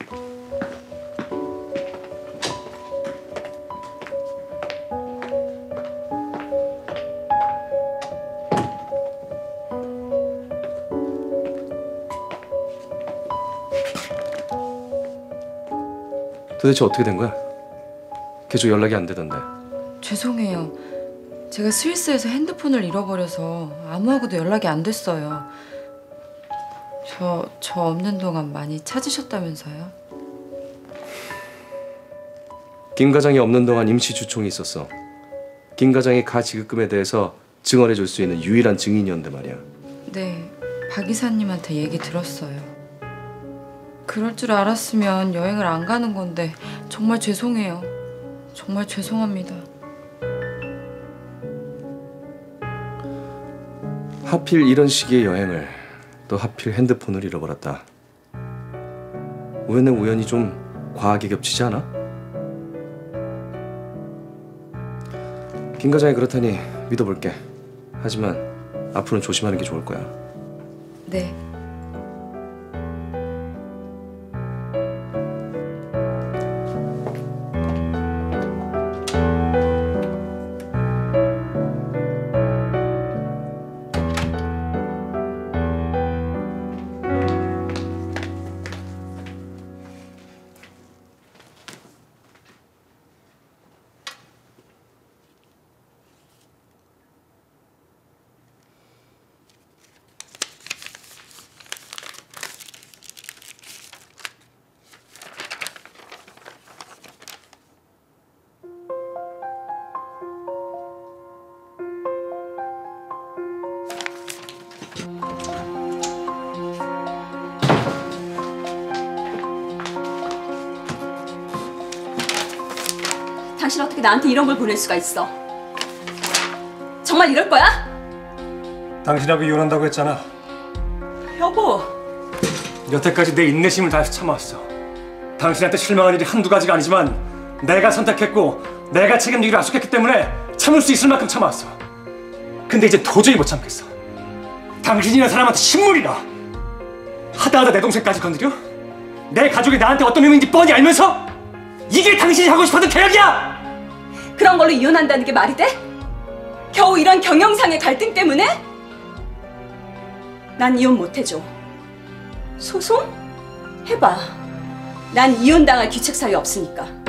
도대체 어떻게 된 거야? 계속 연락이 안 되던데. 죄송해요. 제가 스위스에서 핸드폰을 잃어버려서 아무하고도 연락이 안 됐어요. 저 없는 동안 많이 찾으셨다면서요? 김 과장이 없는 동안 임시 주총이 있었어. 김 과장이 가 지급금에 대해서 증언해 줄 수 있는 유일한 증인이었는데 말이야. 네, 박 이사님한테 얘기 들었어요. 그럴 줄 알았으면 여행을 안 가는 건데 정말 죄송해요. 정말 죄송합니다. 하필 이런 시기의 여행을, 또 하필 핸드폰을 잃어버렸다. 우연의 우연이 좀 과하게 겹치지 않아? 김 과장이 그렇다니 믿어볼게. 하지만 앞으로는 조심하는 게 좋을 거야. 네. 당신 어떻게 나한테 이런 걸 보낼 수가 있어? 정말 이럴 거야? 당신하고 이혼한다고 했잖아. 여보. 여태까지 내 인내심을 다해서 참아왔어. 당신한테 실망한 일이 한두 가지가 아니지만 내가 선택했고 내가 책임지기로 약속했기 때문에 참을 수 있을 만큼 참아왔어. 근데 이제 도저히 못 참겠어. 당신이라는 사람한테 신물이라. 하다하다 내 동생까지 건드려? 내 가족이 나한테 어떤 의미인지 뻔히 알면서? 이게 당신이 하고 싶었던 계약이야! 그런 걸로 이혼한다는 게 말이 돼? 겨우 이런 경영상의 갈등 때문에? 난 이혼 못 해줘. 소송? 해봐. 난 이혼당할 귀책 사유 없으니까.